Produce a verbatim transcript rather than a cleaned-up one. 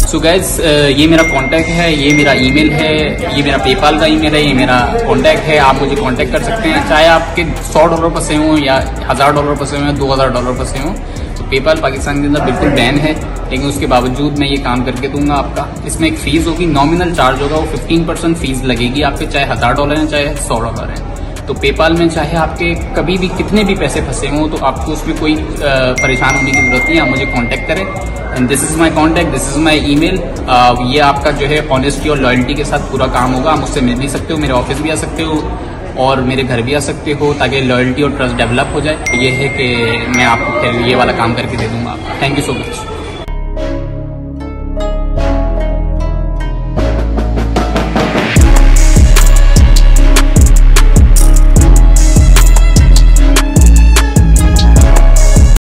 So guys ये मेरा contact है, ये मेरा ईमेल है, ये मेरा पेपाल का ईमेल है, ये मेरा कांटेक्ट है। आप मुझे कांटेक्ट कर सकते हैं, चाहे आपके सौ डॉलर फंसे हों या हज़ार डॉलर फंसे हों या दो हज़ार डॉलर फंसे हों। तो पेपाल पाकिस्तान के अंदर बिल्कुल बैन है, लेकिन उसके बावजूद मैं ये काम करके दूंगा आपका। इसमें एक फीस होगी, नॉमिनल चार्ज होगा, वो फिफ्टीन परसेंट फीस लगेगी आपके, चाहे हज़ार डॉलर है चाहे सौ डॉलर है। तो पेपाल में चाहे आपके कभी भी कितने भी पैसे फंसे हों तो आपको उसमें कोई परेशान होने की जरूरत नहीं है। आप मुझे कांटेक्ट करें and this is my contact, this is my email. ये आपका जो है ऑनेस्टी और लॉयल्टी के साथ पूरा काम होगा। आप मुझसे मिल भी सकते हो, मेरे ऑफिस भी आ सकते हो और मेरे घर भी आ सकते हो, ताकि लॉयल्टी और ट्रस्ट डेवलप हो जाए। ये है कि मैं आपको फिर ये वाला काम करके दे दूंगा। Thank you so much.